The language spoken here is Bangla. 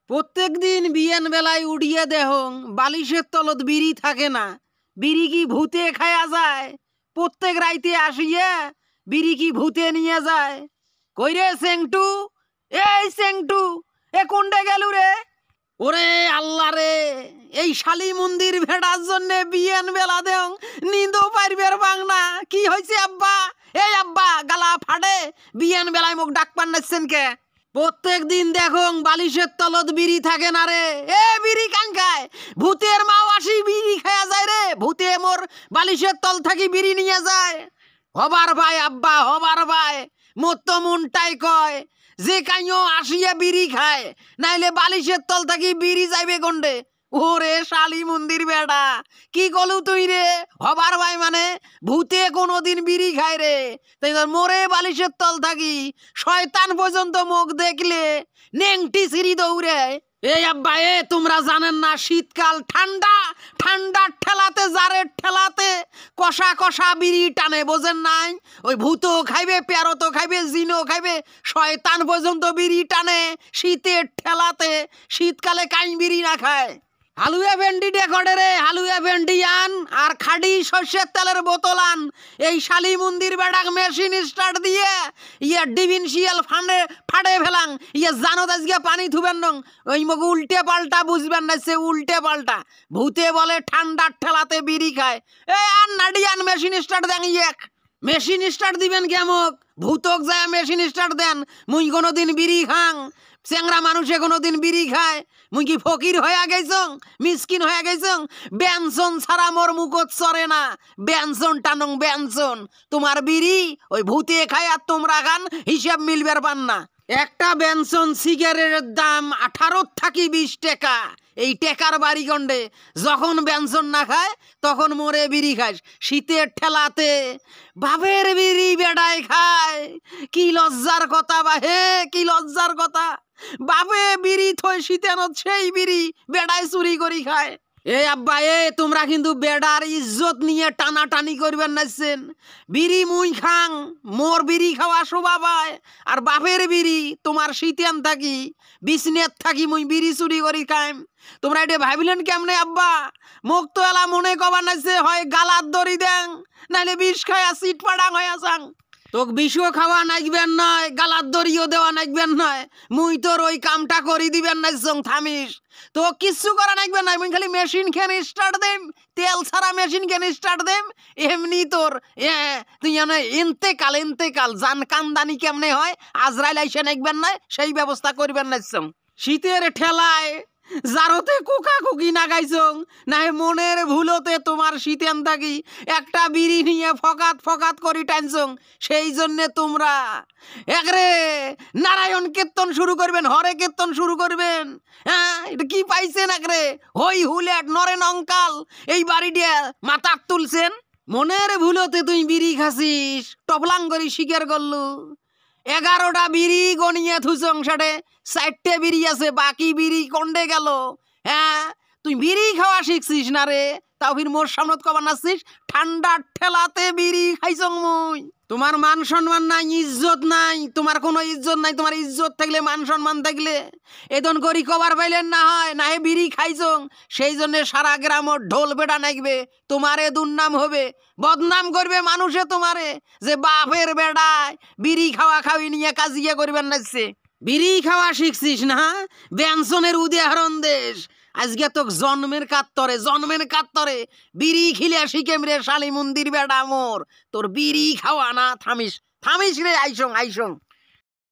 প্রত্যেক দিন বিয়ান বেলায় উড়িয়ে দেহং বালিশের তলত বিড়ি থাকে না। বিড়ি কি ভূতে খায়া যায়? প্রত্যেক রাইতে আসিয়া বিড়ি কি ভূতে নিয়ে যায়? কইরে সেংটু, এই সেংটু, এ কোনডে গেলু রে? ওরে আল্লাহ রে, এই শালি মন্দির ভেড়ার জন্য বিয়ান বেলা দেহং নিন্দও পারবের বাংনা। কি হয়েছে আব্বা? এই আব্বা গালা ফাড়ে, বিয়ান বেলায় মুখ ডাক পান্নাচ্ছেন কে? প্রত্যেক দিন দেখো বালিশের তলত বিড়ি থাকে না রে। এ বিড়ি কাঙ্কায় ভূতের মাও আসি বিড়ি খায়া যায় রে। ভূতে মোর বালিশের তল থাকি বিড়ি নিয়ে যায়। হবার ভাই আব্বা, হবার ভাই, মোর তো মনটাই কয় যে কাইও আসিয়া বিড়ি খায়, নাইলে বালিশের তল থাকি বিড়ি যাইবে গন্ডে। ওরে শালি মন্দির বেড়া, কি কলু তুই রে? হবার ভাই মানে ভূতে কোনোদিন বিড়ি খায় রে, তাই মোরে বালিশের তল থাকি শয়তান পর্যন্ত মুখ দেখলে নেংটি সিঁড়ি দৌড়ে। এই আব্বা, এ তোমরা জানেন না শীতকাল ঠান্ডা, ঠান্ডার ঠেলাতে জারের ঠেলাতে কষা কষা বিড়ি টানে, বোঝেন নাই? ওই ভূতও খাইবে, প্যারতও খাইবে, জিনও খাইবে, শয়তান পর্যন্ত বিড়ি টানে শীতের ঠেলাতে। শীতকালে কাইন বিড়ি না খায়? হালুয়া ভেন্ডি ডেকড়ে রে, হালুয়া ভেন্ডি আন আর খাডি সর্ষের তেলের বোতল আন। এই শালি মন্দির বেড়াক মেশিন স্টার্ট দিয়ে ডিভিনশিয়াল ফাড়ে ফেলাং। জানো আজকে পানি থুবেন নং, ওই মুখ উল্টে পাল্টা বুঝবেন না, সে উল্টে পাল্টা। ভূতে বলে ঠান্ডার ঠেলাতে বিড়ি খায়। এই আন নাডি আন, মেশিন স্টার্ট দেন। মেশিন স্টার্ট দিবেন কেমক? ভূতক যায় মেশিন স্টার্ট দেন। মুই কোনোদিন বিড়ি খাং? চ্যাংরা মানুষে কোনোদিন বিড়ি খায়? মুই কি ফকির হয়ে গেছং, মিসকিন হয়ে গেছং? ব্যঞ্জন ছাড়া মোর মুখত চরে না। ব্যঞ্জন টানং ব্যঞ্জন। তোমার বিড়ি ওই ভূতে খায় আর তোমরা খান, হিসাব মিলবার পান না। একটা ব্যঞ্জন সিগারেটের দাম 18 থাকি 20 টাকা। এই টেকার বাড়ি গন্ডে যখন ব্যঞ্জন না খায় তখন মোরে বিড়ি খাস শীতের ঠেলাতে। বাপের বিড়ি বেড়ায় খায়, কি লজ্জার কথা বা হে, কি লজ্জার কথা। বাপে বিড়ি থই শীতেনত সেই বিড়ি বেড়ায় চুরি করি খায়। এ আব্বা, এ তোমরা কিন্তু বেড়ার ইজ্জত নিয়ে টানাটানি করবেন নাইছেন। বিড়ি মুই খাং, মোর বিড়ি খাওয়া শোভাবায়, আর বাপের বিড়ি তোমার শীতেন থাকি বিছনেত থাকি মুই বিড়ি চুরি করি খাইম। তোমরা এটা ভাবিলেন কেমনে আব্বা? মুখ তো এলা মনে কবার নাইছে হয় গালাত দড়ি দেন, নাইলে বিষ খায়া সিট পাড়াং হয়ে যাং। তোক বিষও খাওয়া নাইবেন নয়, গালার দড়িও দেওয়া নাইবেন নয়। মুই তোর ওই কামটা করি দিবেন নাই সং, থামিস। তো কিচ্ছু করা নাইবে না, মুই খালি মেশিন খেন স্টার্ট দেম, তেল ছাড়া মেশিন খেন স্টার্ট দেম। এমনি তোর তুই জানো ইন্তেকাল জান কান্দানি কেমনে হয়, আজরাইল আইসে নাইবেন নাই, সেই ব্যবস্থা করবেন নাই সং। শীতের ঠেলায় জারতে কুকা কুকি নাগাইছং, নাই মনের ভুলতে তোমার শীতেন থাকি একটা বিড়ি নিয়ে ফকাত ফকাত করি টানছং। সেই জন্যে তোমরা একরে নারায়ণ কীর্তন শুরু করবেন, হরে কীর্তন শুরু করবেন। হ্যাঁ, এটা কি পাইছেন একরে হই হুলেট নরেন অঙ্কাল এই বাড়িটা মাথা তুলছেন। মনের ভুলতে তুই বিড়ি খাসিস, টপলাং করি স্বীকার করলু। 11টা বিড়ি গনিয়ে থুসং, সাড়ে 4টে বিড়ি আছে, বাকি বিড়ি কন্ডে গেল? হ্যাঁ, তুই বিড়ি খাওয়া শিখছিস না রে, তাও ফির মোর সামনত কবার নাচ্ছিস ঠান্ডার ঠেলাতে বিড়ি খাইছং মুই। তোমার মান সম্মান নাই, ইজ্জত নাই, তোমার কোনো ইজ্জত নাই। তোমার ইজ্জত থাকলে, মান সম্মান থাকলে এদন করি কবার পাইলেন না হয়, না হে বিড়ি খাইছং। সেই জন্য সারা গ্রামর ঢোল বেটা নাইবে, তোমারে দুর্নাম হবে, বদনাম করবে মানুষে তোমারে, যে বাপের বেড়ায় বিড়ি খাওয়া খাওয়ি নিয়ে কাজিয়া করবেন নাচছে। বিড়ি খাওয়া শিখছিস না, ব্যঞ্জনের উদাহরণ দেশ। আজকে তো জন্মের কাত্তরে বিড়ি খিলে শিখেম রে শালি মন্দির বেড়া মোর। তোর বিড়ি খাওয়া না থামিস রে, আইসং।